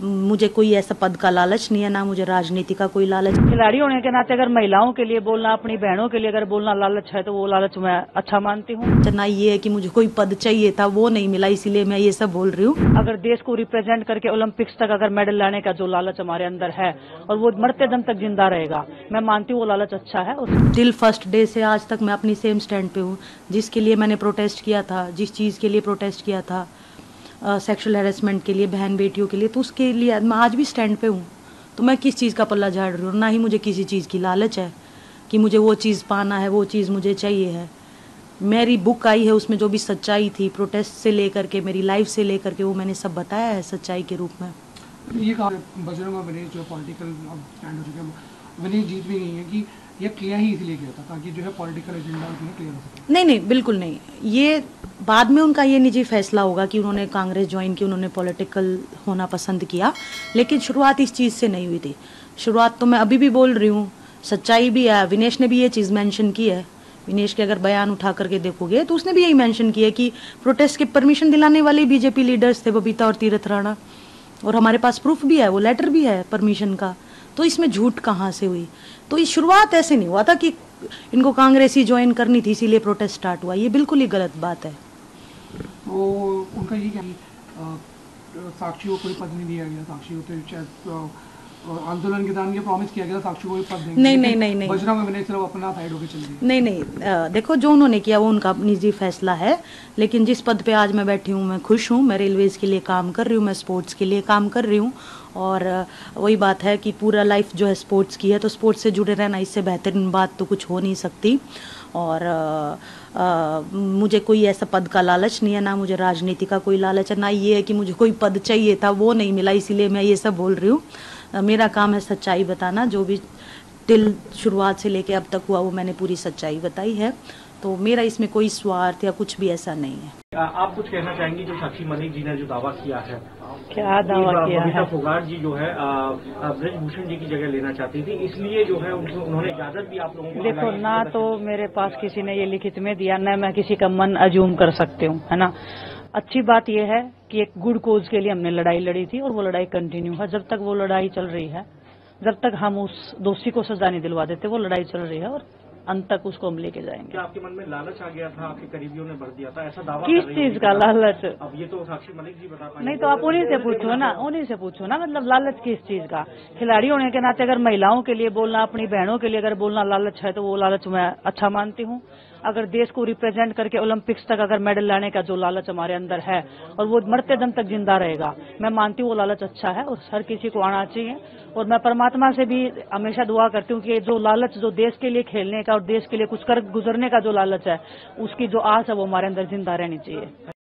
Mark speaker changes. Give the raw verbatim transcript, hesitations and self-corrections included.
Speaker 1: मुझे कोई ऐसा पद का लालच नहीं है, ना मुझे राजनीति का कोई लालच।
Speaker 2: खिलाड़ी होने के नाते अगर महिलाओं के लिए बोलना, अपनी बहनों के लिए अगर बोलना लालच है तो वो लालच मैं अच्छा मानती हूँ।
Speaker 1: ना ये है कि मुझे कोई पद चाहिए था, वो नहीं मिला, इसीलिए मैं ये सब बोल रही हूँ।
Speaker 2: अगर देश को रिप्रेजेंट करके ओलंपिक्स तक अगर मेडल लाने का जो लालच हमारे अंदर है और वो मरते दम तक जिंदा रहेगा, मैं मानती हूँ वो लालच अच्छा है।
Speaker 1: टिल फर्स्ट डे से आज तक मैं अपनी सेम स्टैंड पे हूँ। जिसके लिए मैंने प्रोटेस्ट किया था, जिस चीज़ के लिए प्रोटेस्ट किया था, सेक्सुअल हैरेसमेंट के लिए, बहन बेटियों के लिए, तो उसके लिए मैं आज भी स्टैंड पे हूँ। तो मैं किस चीज़ का पल्ला झाड़ रही हूँ? ना ही मुझे किसी चीज़ की लालच है कि मुझे वो चीज़ पाना है, वो चीज़ मुझे चाहिए है। मेरी बुक आई है, उसमें जो भी सच्चाई थी प्रोटेस्ट से लेकर के, मेरी लाइफ से लेकर के, वो मैंने सब बताया है सच्चाई के रूप में।
Speaker 3: ये कहा बजरंग और विनेश जो पॉलिटिकल स्टैंड हो चुके हैं, विनेश जीत भी गई है कि ये किया ही इसलिए किया था ताकि जो है पॉलिटिकल एजेंडा उसमें क्लियर हो सके।
Speaker 1: नहीं नहीं, बिल्कुल नहीं। ये बाद में उनका ये निजी फैसला होगा कि उन्होंने कांग्रेस ज्वाइन की, उन्होंने पॉलिटिकल होना पसंद किया, लेकिन शुरुआत इस चीज़ से नहीं हुई थी। शुरुआत तो मैं अभी भी बोल रही हूँ, सच्चाई भी है। विनेश ने भी ये चीज़ मेंशन की है। विनेश के अगर बयान उठा करके देखोगे तो उसने भी यही मेंशन किया कि प्रोटेस्ट की परमिशन दिलाने वाले बीजेपी लीडर्स थे, बबीता और तीरथ राणा, और हमारे पास प्रूफ भी है, वो लेटर भी है परमिशन का। तो इसमें झूठ कहाँ से हुई? तो ये शुरुआत ऐसे नहीं हुआ था कि इनको कांग्रेस ही ज्वाइन करनी थी इसीलिए प्रोटेस्ट स्टार्ट हुआ। ये बिल्कुल ही गलत बात है।
Speaker 3: तो उनका ये क्या साक्षी को कोई पद नहीं दिया गया, साक्षी को तो आंदोलन के दौरान ये प्रॉमिस किया गया था साक्षी को कोई पद देंगे।
Speaker 1: नहीं नहीं नहीं नहीं,
Speaker 3: बजरंग और विनेश सिर्फ अपना साइड होकर चल रही है।
Speaker 1: नहीं नहीं, आ, देखो जो उन्होंने किया वो उनका निजी फैसला है, लेकिन जिस पद पे आज मैं बैठी हूँ मैं खुश हूँ। मैं रेलवेज के लिए काम कर रही हूँ, मैं स्पोर्ट्स के लिए काम कर रही हूँ, और वही बात है कि पूरा लाइफ जो है स्पोर्ट्स की है, तो स्पोर्ट्स से जुड़े रहना, इससे बेहतरीन बात तो कुछ हो नहीं सकती। और आ, आ, मुझे कोई ऐसा पद का लालच नहीं है, ना मुझे राजनीति का कोई लालच है, ना ये है कि मुझे कोई पद चाहिए था, वो नहीं मिला, इसीलिए मैं ये सब बोल रही हूँ। मेरा काम है सच्चाई बताना, जो भी टिल शुरुआत से लेके अब तक हुआ वो मैंने पूरी सच्चाई बताई है। तो मेरा इसमें कोई स्वार्थ या कुछ भी ऐसा नहीं है।
Speaker 4: आप कुछ कहना चाहेंगी जो साक्षी मलिक जी ने जो दावा किया है?
Speaker 2: क्या दावा किया है?
Speaker 4: फोगाट जी जो है ब्रजभूषण जी की जगह लेना चाहती थी, इसलिए जो है उन्होंने इजाजत भी आप लोगों को।
Speaker 2: देखो, ना तो मेरे पास किसी ने ये लिखित में दिया, न मैं किसी का मन अज्यूम कर सकती हूँ, है ना। अच्छी बात यह है कि एक गुड कोज के लिए हमने लड़ाई लड़ी थी और वो लड़ाई कंटिन्यू है। जब तक वो लड़ाई चल रही है, जब तक हम उस दोषी को सजा नहीं दिलवा देते, वो लड़ाई चल रही है और अंत तक उसको हम लेके जाएंगे।
Speaker 4: क्या आपके मन में लालच आ गया था? आपके करीबियों ने भर दिया था, ऐसा दावा?
Speaker 2: किस चीज का लालच?
Speaker 4: अब ये तो साक्षी मलिक जी बता पाएंगे।
Speaker 2: नहीं तो आप उन्हीं से पूछो ना, उन्हीं से पूछो ना, मतलब लालच किस चीज का? खिलाड़ी होने के नाते अगर महिलाओं के लिए बोलना, अपनी बहनों के लिए अगर बोलना लालच है तो वो लालच मैं अच्छा मानती हूँ। अगर देश को रिप्रेजेंट करके ओलंपिक्स तक अगर मेडल लाने का जो लालच हमारे अंदर है और वो मरते दम तक जिंदा रहेगा, मैं मानती हूँ वो लालच अच्छा है और हर किसी को आना चाहिए। और मैं परमात्मा से भी हमेशा दुआ करती हूँ कि जो लालच, जो देश के लिए खेलने का और देश के लिए कुछ कर गुजरने का जो लालच है, उसकी जो आस है वो हमारे अंदर जिंदा रहनी चाहिए।